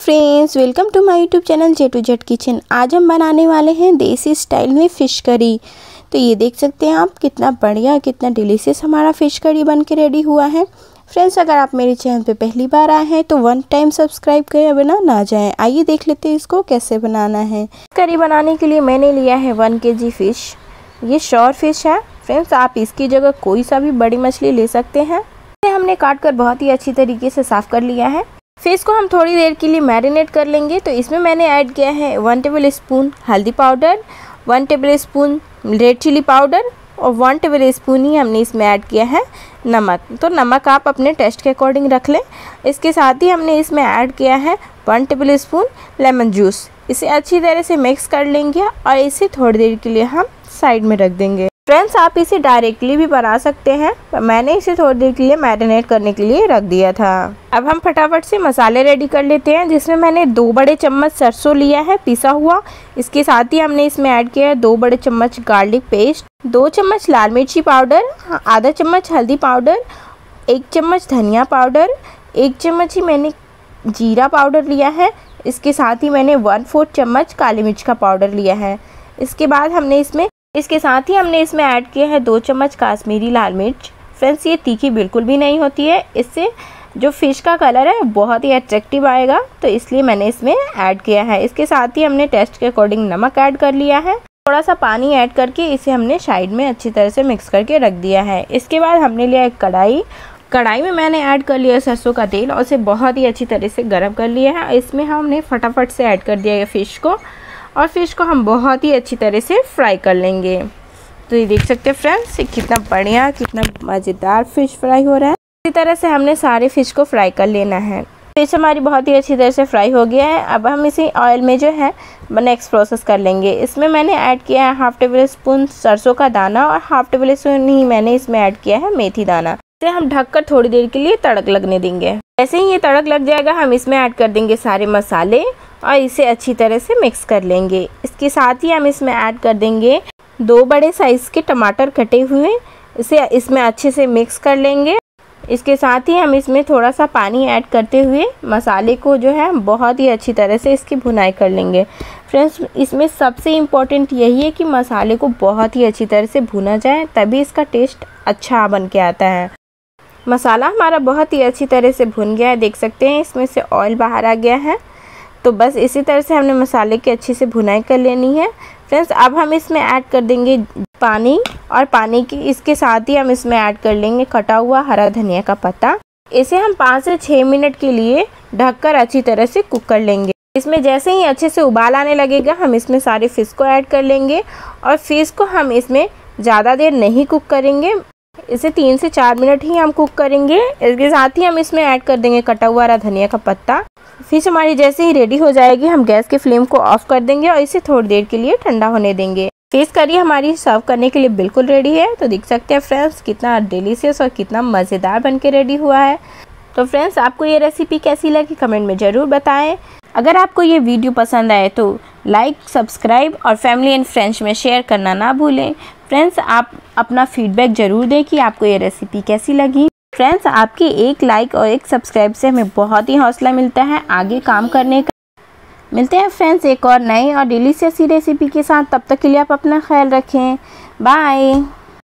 Friends, welcome to my YouTube channel J to Z kitchen. आज हम बनाने वाले हैं देसी स्टाइल में फ़िश करी। तो ये देख सकते हैं आप कितना बढ़िया कितना डिलीशियस हमारा फ़िश करी बन के रेडी हुआ है। फ्रेंड्स, अगर आप मेरे चैनल पे पहली बार आए हैं तो 1 टाइम सब्सक्राइब करे बिना ना जाएं। आइए देख लेते हैं इसको कैसे बनाना है। करी बनाने के लिए मैंने लिया है 1 kg फ़िश। ये श्योर फिश है। फ्रेंड्स, आप इसकी जगह कोई सा भी बड़ी मछली ले सकते हैं। हमने काट कर बहुत ही अच्छी तरीके से साफ़ कर लिया है। फिश को हम थोड़ी देर के लिए मैरिनेट कर लेंगे। तो इसमें मैंने ऐड किया है 1 टेबल स्पून हल्दी powder, 1 table spoon red chili powder और 1 टेबल स्पून ही हमने इसमें ऐड किया है नमक। तो नमक आप अपने टेस्ट के अकॉर्डिंग रख लें। इसके साथ ही हमने इसमें ऐड किया है 1 टेबल स्पून लेमन जूस। इसे अच्छी तरह से मिक्स कर लेंगे और इसे थोड़ी देर के लिए हम साइड में रख देंगे। फ्रेंड्स, आप इसे डायरेक्टली भी बना सकते हैं, पर मैंने इसे थोड़ी देर के लिए मैरिनेट करने के लिए रख दिया था। अब हम फटाफट से मसाले रेडी कर लेते हैं, जिसमें मैंने 2 बड़े चम्मच सरसों लिया है पिसा हुआ। इसके साथ ही हमने इसमें ऐड किया है 2 बड़े चम्मच गार्लिक पेस्ट, 2 चम्मच लाल मिर्ची पाउडर, आधा चम्मच हल्दी पाउडर, 1 चम्मच धनिया पाउडर, 1 चम्मच ही मैंने जीरा पाउडर लिया है। इसके साथ ही मैंने 1/4 चम्मच काली मिर्च का पाउडर लिया है। इसके साथ ही हमने इसमें ऐड किया है 2 चम्मच काश्मीरी लाल मिर्च। फ्रेंड्स, ये तीखी बिल्कुल भी नहीं होती है, इससे जो फ़िश का कलर है बहुत ही अट्रैक्टिव आएगा, तो इसलिए मैंने इसमें ऐड किया है। इसके साथ ही हमने टेस्ट के अकॉर्डिंग नमक ऐड कर लिया है। थोड़ा सा पानी ऐड करके इसे हमने साइड में अच्छी तरह से मिक्स करके रख दिया है। इसके बाद हमने लिया एक कढ़ाई में मैंने ऐड कर लिया सरसों का तेल और उसे बहुत ही अच्छी तरह से गर्म कर लिया है। इसमें हमने फटाफट से ऐड कर दिया है फ़िश को, और फ़िश को हम बहुत ही अच्छी तरह से फ्राई कर लेंगे। तो ये देख सकते हैं फ्रेंड्स, कितना बढ़िया कितना मज़ेदार फ़िश फ्राई हो रहा है। इसी तरह से हमने सारे फ़िश को फ्राई कर लेना है। फ़िश हमारी बहुत ही अच्छी तरह से फ्राई हो गया है। अब हम इसे ऑयल में जो है नेक्स्ट प्रोसेस कर लेंगे। इसमें मैंने ऐड किया है 1/2 टेबल स्पून सरसों का दाना और 1/2 टेबल स्पून ही मैंने इसमें ऐड किया है मेथी दाना। इसे हम ढककर थोड़ी देर के लिए तड़क लगने देंगे। जैसे ही ये तड़क लग जाएगा, हम इसमें ऐड कर देंगे सारे मसाले और इसे अच्छी तरह से मिक्स कर लेंगे। इसके साथ ही हम इसमें ऐड कर देंगे 2 बड़े साइज़ के टमाटर कटे हुए। इसे इसमें अच्छे से मिक्स कर लेंगे। इसके साथ ही हम इसमें थोड़ा सा पानी ऐड करते हुए मसाले को जो है बहुत ही अच्छी तरह से इसकी भुनाई कर लेंगे। फ्रेंड्स, इसमें सबसे इम्पॉर्टेंट यही है कि मसाले को बहुत ही अच्छी तरह से भुना जाए, तभी इसका टेस्ट अच्छा बन के आता है। मसाला हमारा बहुत ही अच्छी तरह से भुन गया है। देख सकते हैं इसमें से ऑयल बाहर आ गया है। तो बस इसी तरह से हमने मसाले की अच्छी से भुनाई कर लेनी है। फ्रेंड्स, अब हम इसमें ऐड कर देंगे पानी, और पानी की इसके साथ ही हम इसमें ऐड कर लेंगे कटा हुआ हरा धनिया का पत्ता। इसे हम 5 से 6 मिनट के लिए ढककर अच्छी तरह से कुक कर लेंगे। इसमें जैसे ही अच्छे से उबाल आने लगेगा, हम इसमें सारे फ़िश को ऐड कर लेंगे, और फ़िश को हम इसमें ज़्यादा देर नहीं कुक करेंगे। इसे 3 से 4 मिनट ही हम कुक करेंगे। इसके साथ ही हम इसमें ऐड कर देंगे कटा हुआ हरा धनिया का पत्ता। फिश हमारी जैसे ही रेडी हो जाएगी, हम गैस के फ्लेम को ऑफ कर देंगे और इसे थोड़ी देर के लिए ठंडा होने देंगे। फिश करी हमारी सर्व करने के लिए बिल्कुल रेडी है। तो देख सकते हैं फ्रेंड्स, कितना डिलीशियस और कितना मज़ेदार बन के रेडी हुआ है। तो फ्रेंड्स, आपको ये रेसिपी कैसी लगी कमेंट में ज़रूर बताएं। अगर आपको ये वीडियो पसंद आए तो लाइक, सब्सक्राइब और फैमिली एंड फ्रेंड्स में शेयर करना ना भूलें। फ्रेंड्स, आप अपना फीडबैक ज़रूर दें कि आपको ये रेसिपी कैसी लगी। फ्रेंड्स, आपकी एक लाइक और एक सब्सक्राइब से हमें बहुत ही हौसला मिलता है आगे काम करने का। मिलते हैं फ्रेंड्स एक और नई और डिलीशियस रेसिपी के साथ। तब तक के लिए आप अपना ख्याल रखें। बाय।